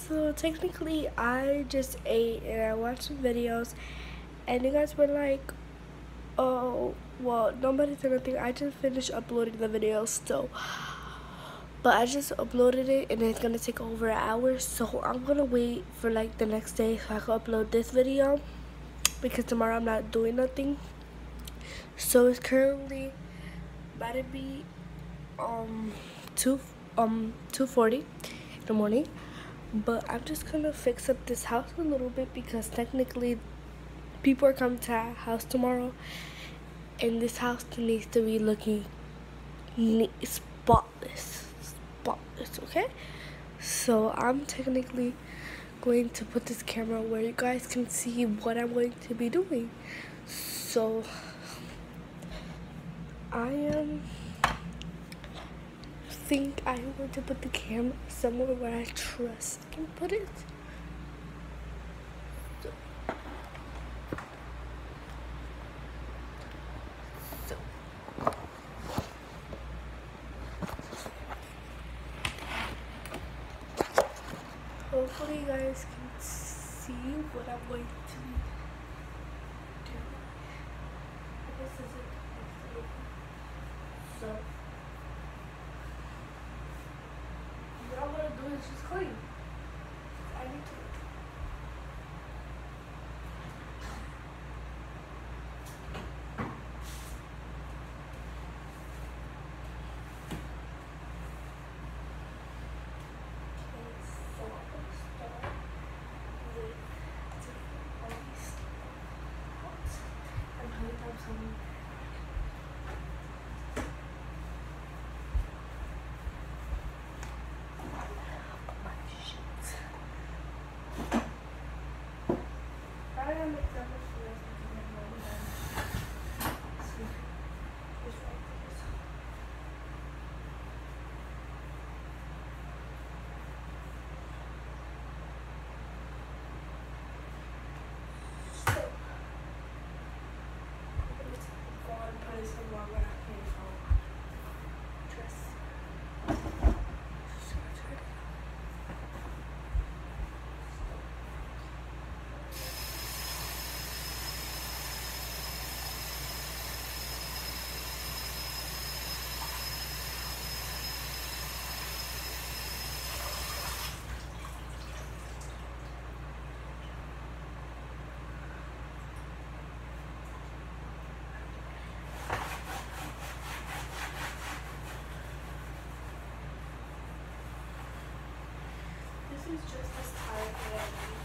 So technically I just ate and I watched some videos and you guys were like, oh, well, nobody said nothing. I just finished uploading the video still. But I just uploaded it and it's gonna take over an hour, so I'm gonna wait for like the next day so I can upload this video because tomorrow I'm not doing nothing. So it's currently about to be 2:40 in the morning. But I'm just gonna fix up this house a little bit because technically people are coming to our house tomorrow and this house needs to be looking spotless, okay? So I'm technically going to put this camera where you guys can see what I'm going to be doing. So I think I'm going to put the camera somewhere where I trust I can put it. Hopefully you guys can see what I'm going to do. This is it. So what I'm gonna do is just clean. I need to. This is just as tired that I need.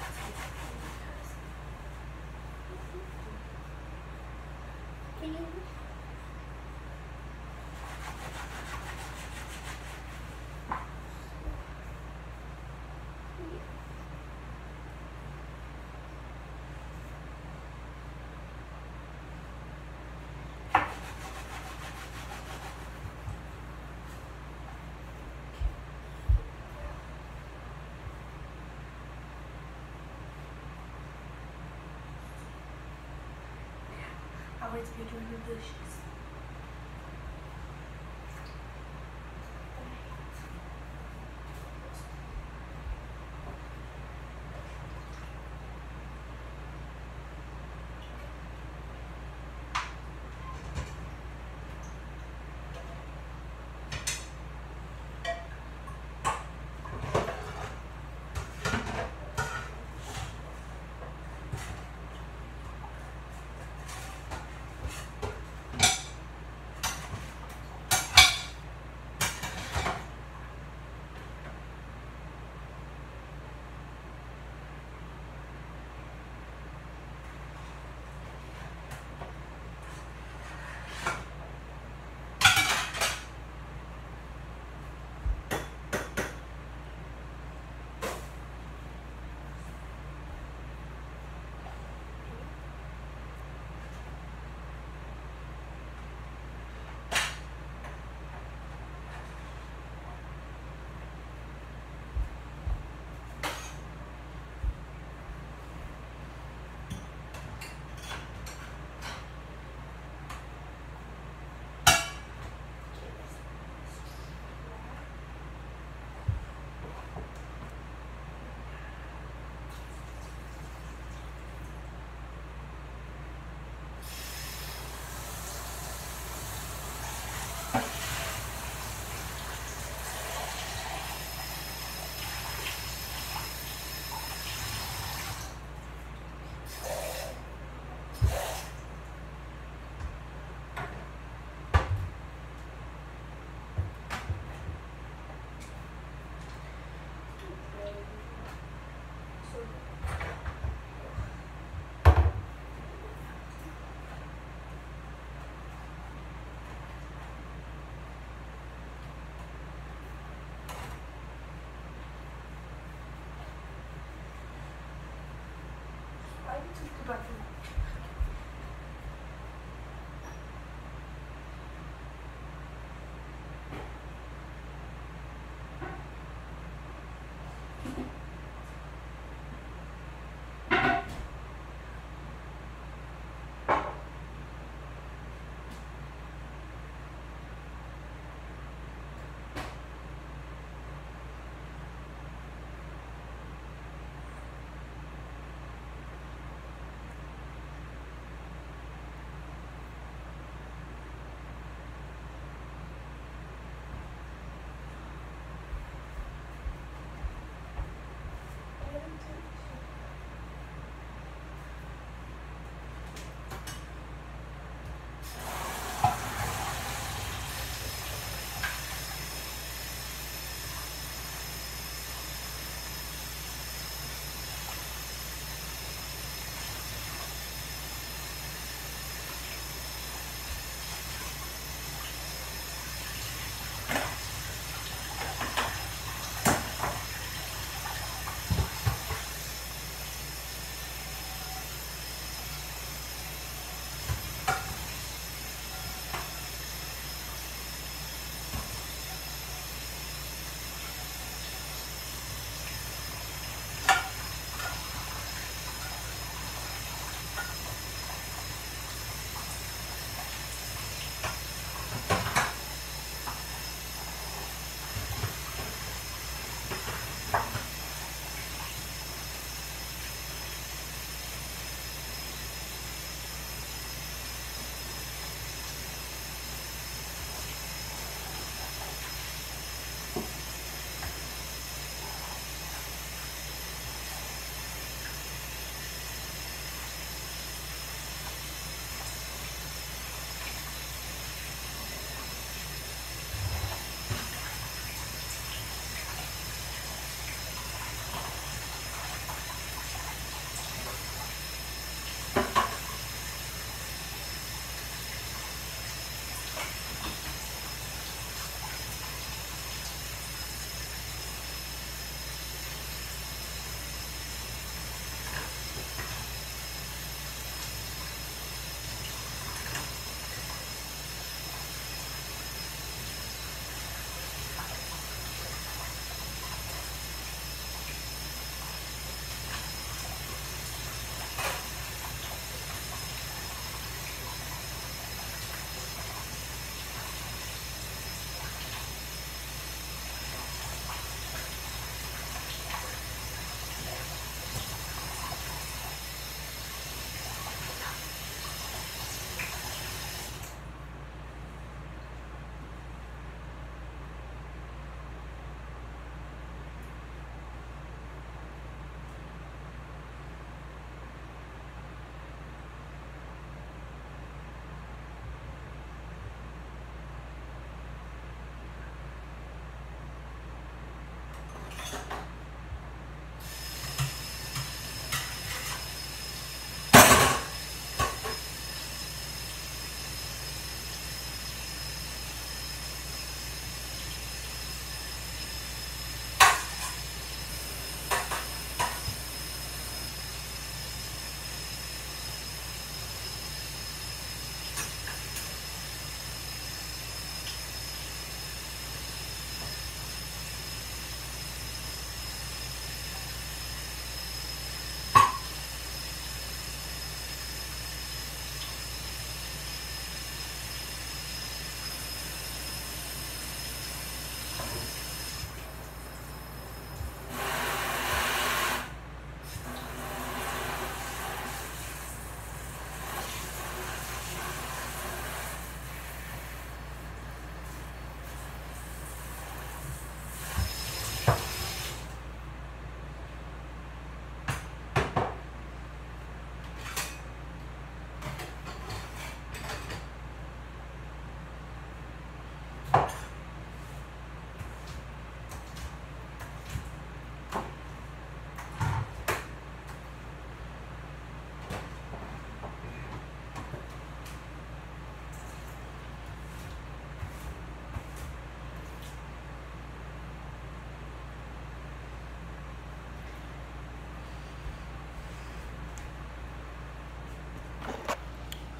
I'm going to be doing the dishes.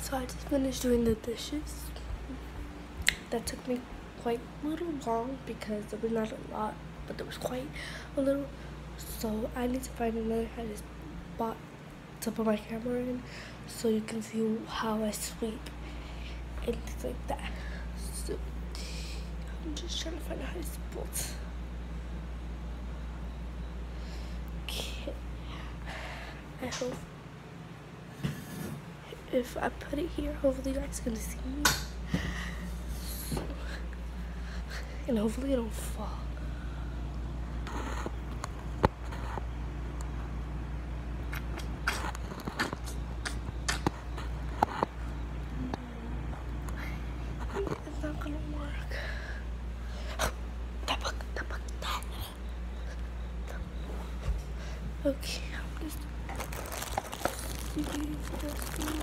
So I just finished doing the dishes. That took me quite a little long because there was not a lot, but there was quite a little. So I need to find another spot to put my camera in so you can see how I sweep and things like that. So I'm just trying to find a high spot. Okay. I hope if I put it here, hopefully you guys can see me. So, and hopefully it don't fall. It's not gonna work. That book. Okay, I'm just